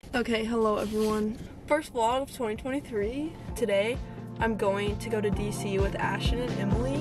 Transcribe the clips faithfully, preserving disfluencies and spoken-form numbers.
Okay, hello everyone. First vlog of twenty twenty-three. Today, I'm going to go to D C with Ashton and Emily.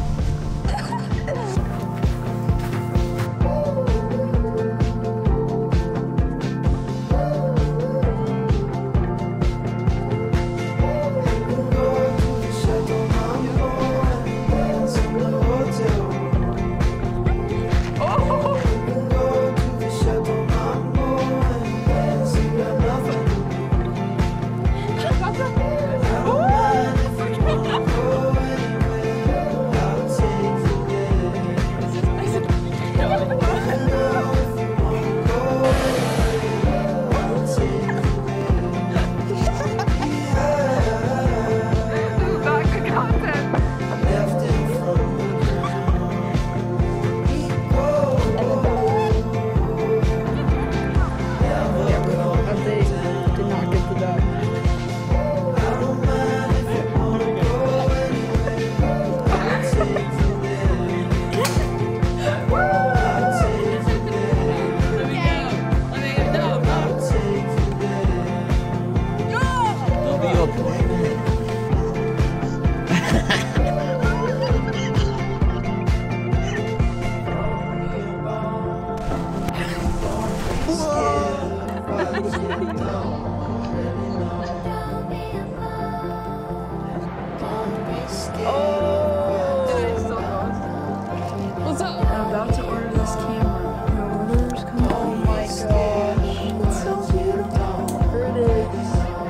What's up? I'm about to order this camera. My order's complete. Oh my gosh. It's so beautiful. Here it is.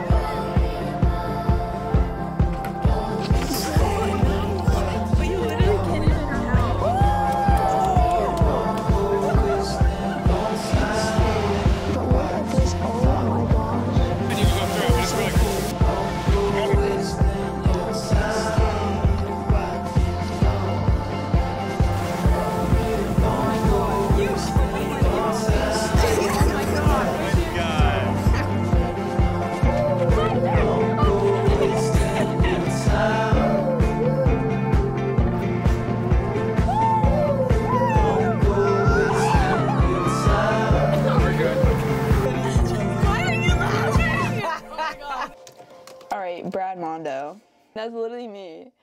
We literally can't even count. But look at this. Oh my gosh. I need to go through it, but it's really cool. Alright, Brad Mondo. That's literally me.